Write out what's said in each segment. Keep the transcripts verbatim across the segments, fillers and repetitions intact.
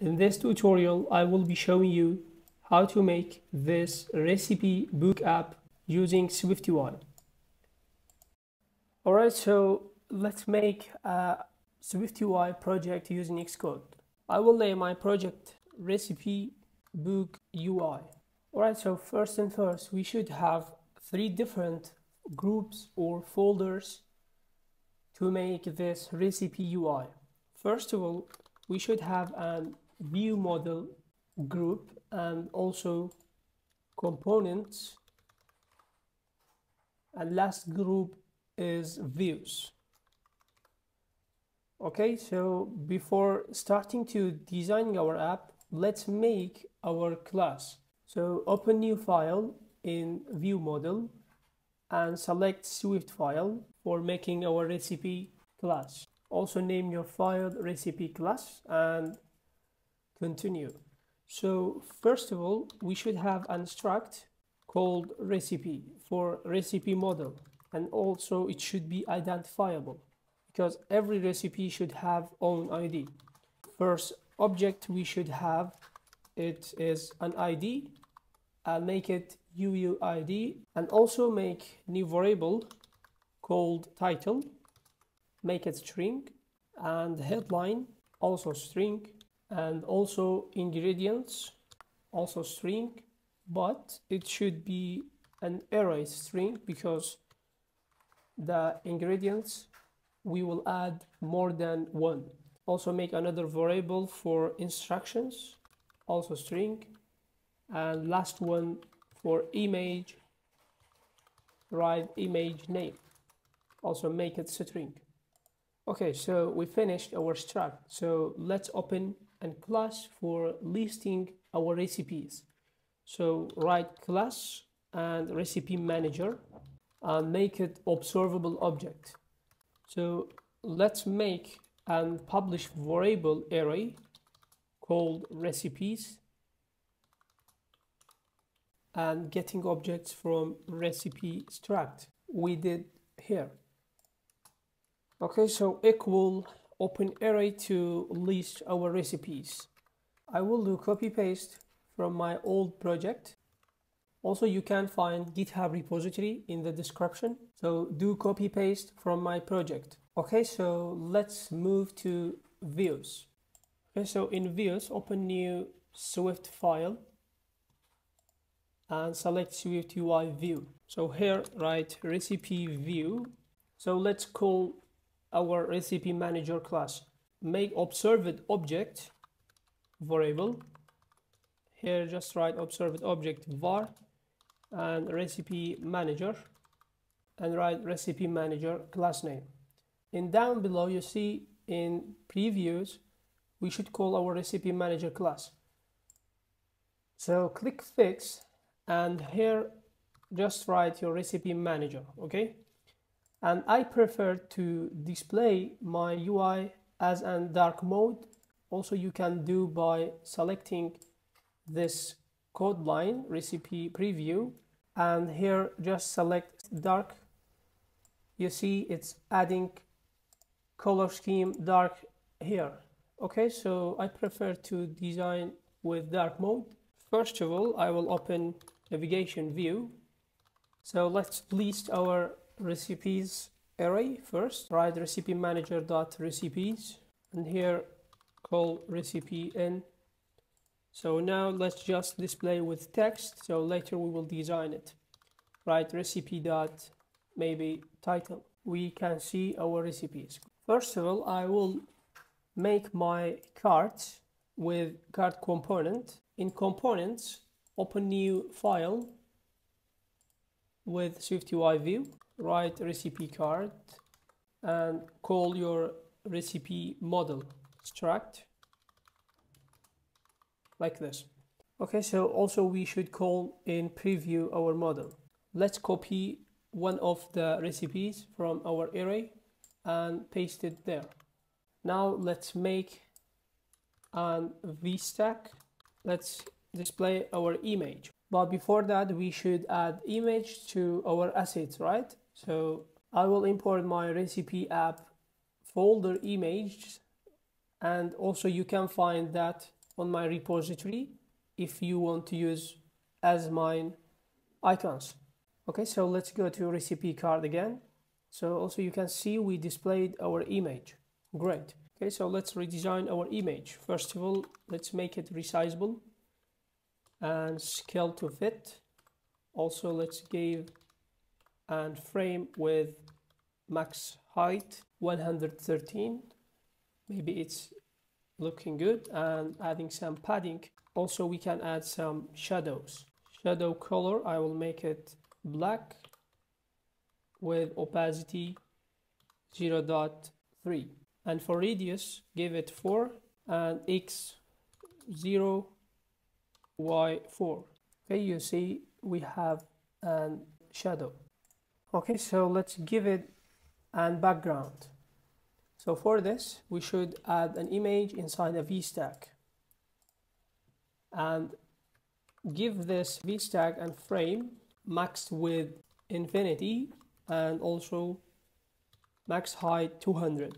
In this tutorial, I will be showing you how to make this recipe book app using SwiftUI. Alright, so let's make a SwiftUI project using Xcode. I will name my project recipe book U I. Alright, so first and first, we should have three different groups or folders to make this recipe U I. First of all, we should have an view model group and also components, and last group is views. Okay, so before starting to designing our app, let's make our class. So open new file in view model and select Swift file for making our recipe class. Also name your file recipe class and continue. So first of all, we should have an struct called recipe for recipe model, and also it should be identifiable because every recipe should have own I D. First object we should have, it is an I D. I'll make it U U I D and also make new variable called title, make it string, and headline also string, and also ingredients also string, but it should be an array string because the ingredients we will add more than one. Also make another variable for instructions, also string, and last one for image, write image name, also make it string. Okay, so we finished our struct. So let's open a class for listing our recipes. So write class and recipe manager and make it observable object. So let's make and publish variable array called recipes and getting objects from recipe struct we did here. Okay, so equal open array to list our recipes. I will do copy paste from my old project. Also, you can find GitHub repository in the description. So do copy paste from my project. Okay, so let's move to views. Okay, so in views, open new Swift file and select SwiftUI view. So here write recipe view. So let's call our recipe manager class. Make observed object variable. Here just write observed object var and recipe manager and write recipe manager class name. And down below you see in previews we should call our recipe manager class. So click fix and here just write your recipe manager, okay? And I prefer to display my U I as a dark mode. Also you can do by selecting this code line recipe preview and here just select dark. You see it's adding color scheme dark here. Okay, so I prefer to design with dark mode. First of all, I will open navigation view. So let's list our recipes array first. Write recipe manager dot recipes and here call recipe in. So now let's just display with text, so later we will design it. Write recipe dot maybe title. We can see our recipes. First of all, I will make my cart with cart component. In components, open new file with SwiftUI view. Write recipe card and call your recipe model struct like this. Okay, so also we should call in preview our model. Let's copy one of the recipes from our array and paste it there. Now let's make an vstack. Let's display our image, but before that we should add image to our assets, right? So I will import my recipe app folder image, and also you can find that on my repository if you want to use as mine icons. Okay, so let's go to recipe card again. So also you can see we displayed our image. Great. Okay, so let's redesign our image. First of all, let's make it resizable and scale to fit. Also, let's give and frame with max height one hundred thirteen. Maybe it's looking good, and adding some padding. Also, we can add some shadows. Shadow color, I will make it black with opacity zero point three. And for radius, give it four and x zero, y four. Okay, you see we have a shadow. Okay, so let's give it a background. So for this, we should add an image inside a V-stack and give this V-stack and frame maxed with infinity and also max height two hundred.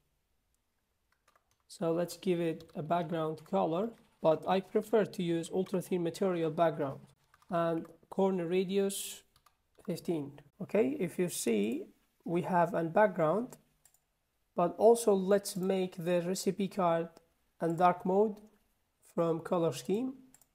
So let's give it a background color, but I prefer to use ultra thin material background and corner radius fifteen. Okay, if you see, we have a background, but also let's make the recipe card and dark mode from color scheme.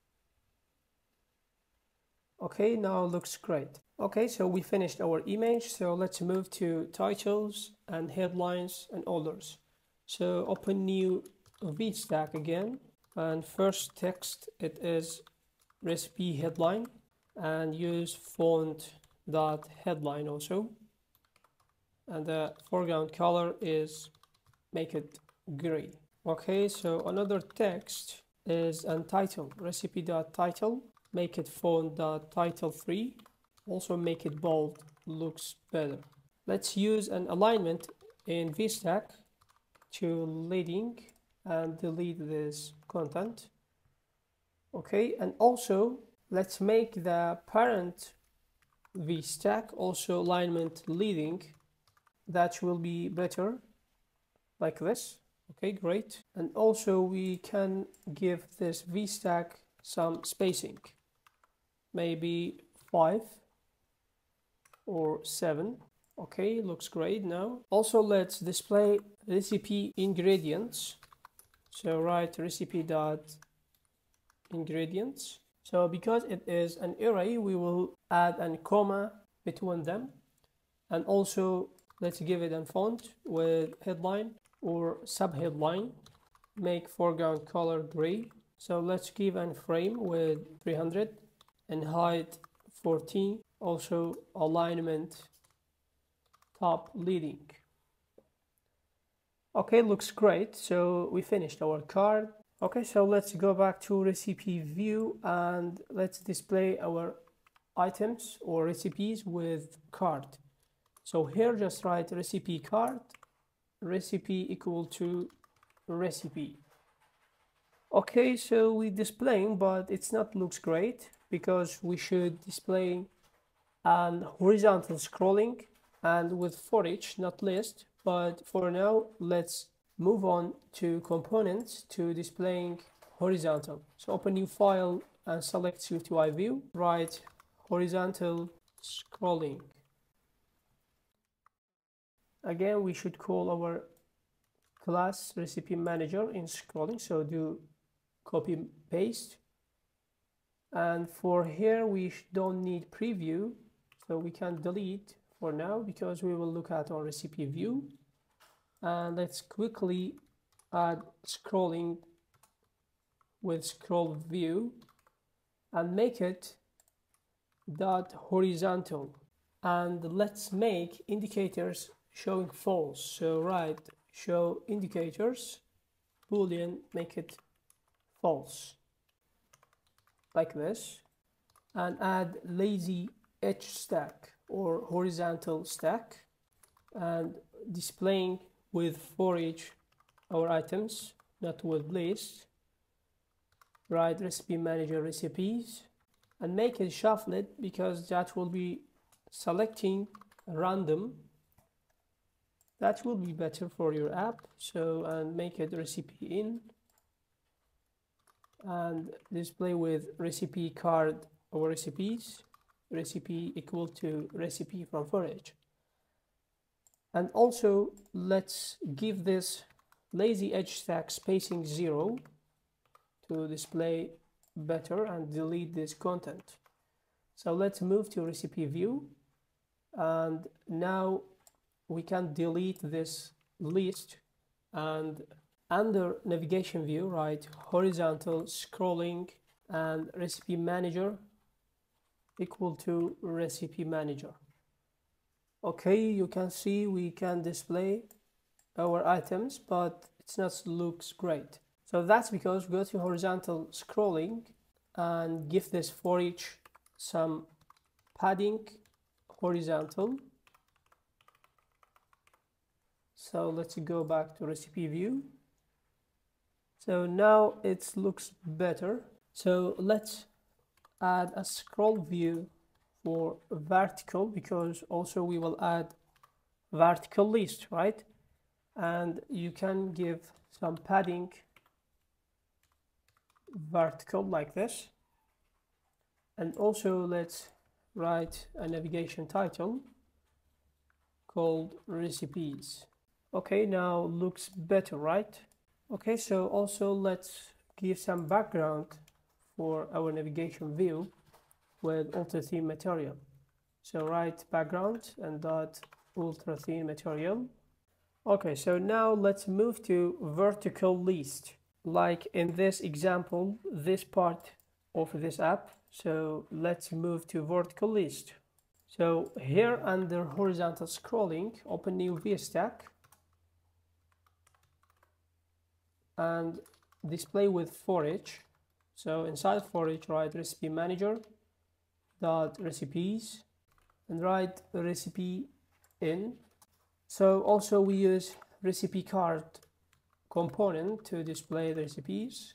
Okay, now looks great. Okay, so we finished our image, so let's move to titles and headlines and others. So open new V-stack again, and first text, it is recipe headline, and use font dot headline also, and the foreground color is make it gray. Okay, so another text is untitled, recipe dot title, make it font dot title three, also make it bold, looks better. Let's use an alignment in V-stack to leading and delete this content. Okay, and also let's make the parent V-stack also alignment leading. That will be better like this. Okay, great. And also we can give this V-stack some spacing, maybe five or seven. Okay, looks great now. Also, let's display recipe ingredients. So write recipe dot ingredients. So because it is an array, we will add a comma between them. And also let's give it a font with headline or subheadline. Make foreground color gray. So let's give a frame with three hundred and height fourteen. Also alignment top leading. Okay, looks great. So we finished our card. Okay, so let's go back to recipe view and let's display our items or recipes with card. So here just write recipe card, recipe equal to recipe. Okay, so we displaying, but it's not looks great because we should display an horizontal scrolling and with for each, not list. But for now, let's move on to components to displaying horizontal. So open new file and select SwiftUI view, write horizontal scrolling. Again, we should call our class recipe manager in scrolling. So do copy paste. And for here, we don't need preview. So we can delete for now because we will look at our recipe view. And let's quickly add scrolling with scroll view and make it dot horizontal. And let's make indicators showing false. So write show indicators boolean, make it false like this, and add lazy edge stack or horizontal stack and displaying with for each our items, not with list. Write recipe manager recipes and make it shuffled because that will be selecting random. That will be better for your app. So and make it recipe in and display with recipe card or recipes, recipe equal to recipe from forage. And also let's give this lazy edge stack spacing zero to display better and delete this content. So let's move to recipe view, and now we can delete this list, and under navigation view write horizontal scrolling and recipe manager equal to recipe manager. Okay, you can see we can display our items, but it's not looks great. So that's because go to horizontal scrolling and give this for each some padding horizontal. So let's go back to recipe view. So now it looks better. So let's add a scroll view for vertical, because also we will add vertical list, right? And you can give some padding vertical like this. And also let's write a navigation title called recipes. Okay, now looks better, right? Okay, so also let's give some background for our navigation view with ultra thin material. So write background and dot ultra thin material. Okay, so now let's move to vertical list. Like in this example, this part of this app. So let's move to vertical list. So here under horizontal scrolling, open new VStack and display with for each. So inside for each write recipe manager dot recipes and write recipe in. So also we use recipe card component to display the recipes.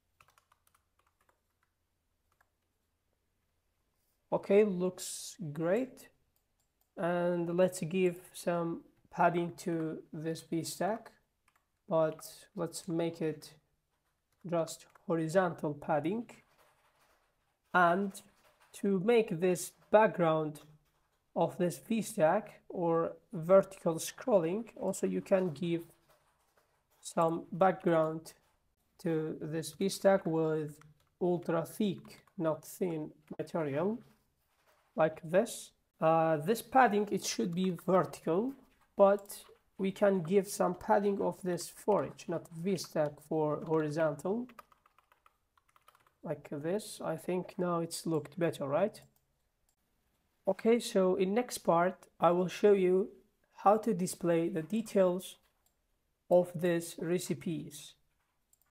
Okay, looks great. And let's give some padding to this VStack, but let's make it just horizontal padding. And to make this background of this VStack or vertical scrolling, also you can give some background to this VStack with ultra thick, not thin material, like this. Uh, this padding, it should be vertical, but we can give some padding of this for each, not VStack for horizontal, like this. I think now it's looked better, right? Okay, so in next part, I will show you how to display the details of these recipes.